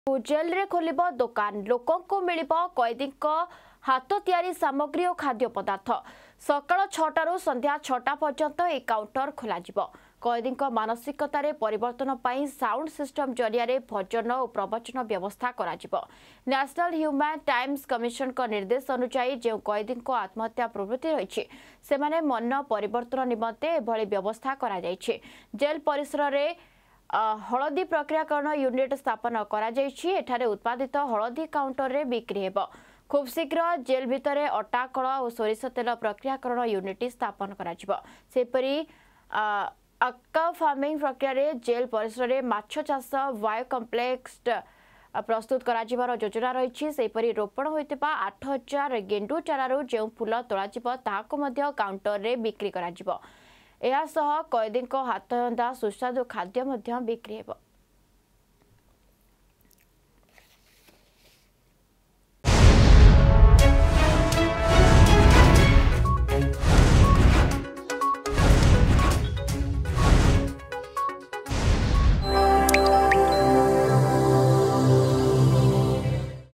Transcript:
Jail रे खोलिबो दुकान लोकों को मिलिबो कैदी हाथ तैयारी सामग्री और खाद्य पदार्थ सकाळ 6टारू संध्या 6टा पर्यंत ए काउंटर खोल कैदी मानसिकतार परिवर्तन पर साउंड सिस्टम जरिया भजन और प्रवचन व्यवस्था करा नेशनल ह्यूमन टाइम्स कमिशन का निर्देश अनुसार जो कैदी आत्महत्या प्रवृत्ति रही से मन परिवर्तन निमंते एभली व्यवस्था करा जेल परिसर में हलदी प्रक्रियाकरण यूनिट स्थापन करा उत्पादित हलदी काउंटर रे बिक्री हेब खूब शीघ्र जेल भितर अटा कल और सोरिष तेल प्रक्रियाकरण यूनिट स्थापन करी अक्का फार्मिंग प्रक्रिया रे जेल परिसर में माछ चाष बायो कम्प्लेक्स प्रस्तुत करा योजना रही रोपण होता 8000 गेंडु चारू जो फूल तोल काउंटर रे बिक्री करा कैदी हाथ रंधा सुस्वादु खाद्य बिक्री हेब।